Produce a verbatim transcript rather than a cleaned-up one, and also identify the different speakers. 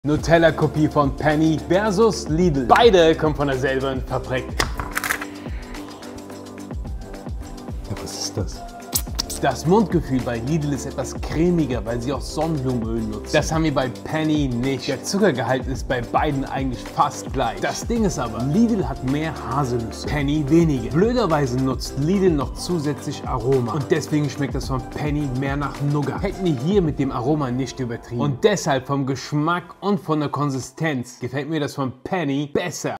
Speaker 1: Nutella-Kopie von Penny versus Lidl. Beide kommen von derselben Fabrik.
Speaker 2: Ja, was ist das?
Speaker 1: Das Mundgefühl bei Lidl ist etwas cremiger, weil sie auch Sonnenblumenöl nutzen. Das haben wir bei Penny nicht. Der Zuckergehalt ist bei beiden eigentlich fast gleich. Das Ding ist aber, Lidl hat mehr Haselnüsse, Penny weniger. Blöderweise nutzt Lidl noch zusätzlich Aroma. Und deswegen schmeckt das von Penny mehr nach Nougat. Hätten wir hier mit dem Aroma nicht übertrieben. Und deshalb vom Geschmack und von der Konsistenz gefällt mir das von Penny besser.